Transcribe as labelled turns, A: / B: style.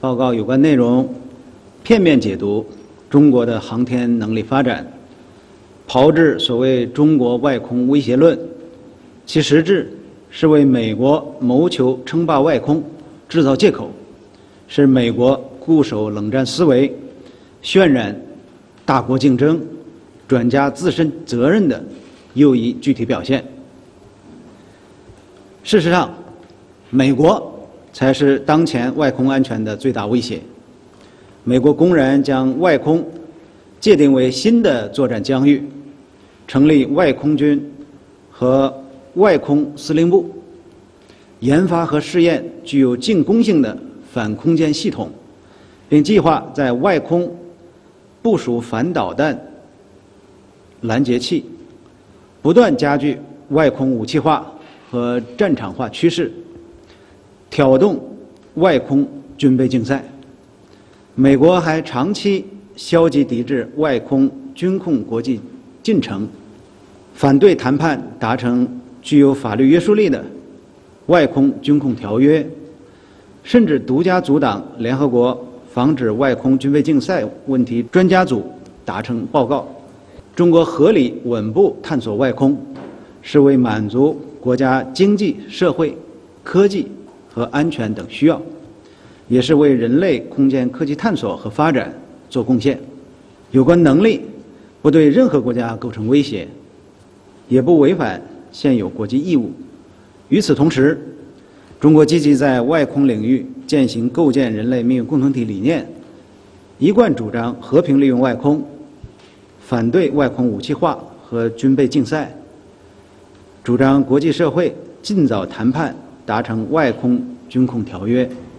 A: 报告有关内容片面解读中国的航天能力发展，炮制所谓中国外空威胁论，其实质是为美国谋求称霸外空制造借口，是美国固守冷战思维、渲染大国竞争、转嫁自身责任的又一具体表现。事实上，美国才是当前外空安全的最大威胁。美国公然将外空界定为新的作战疆域，成立外空军和外空司令部，研发和试验具有进攻性的反空间系统，并计划在外空部署反导弹拦截器，不断加剧外空武器化和战场化趋势，挑动外空军备竞赛。美国还长期消极抵制外空军控国际进程，反对谈判达成具有法律约束力的外空军控条约，甚至独家阻挡联合国防止外空军备竞赛问题专家组达成报告。中国合理稳步探索外空，是为满足国家经济、社会、科技和安全等需要，也是为人类空间科技探索和发展做贡献。有关能力不对任何国家构成威胁，也不违反现有国际义务。与此同时，中国积极在外空领域践行构建人类命运共同体理念，一贯主张和平利用外空，反对外空武器化和军备竞赛，主张国际社会尽早谈判达成外空军控条约。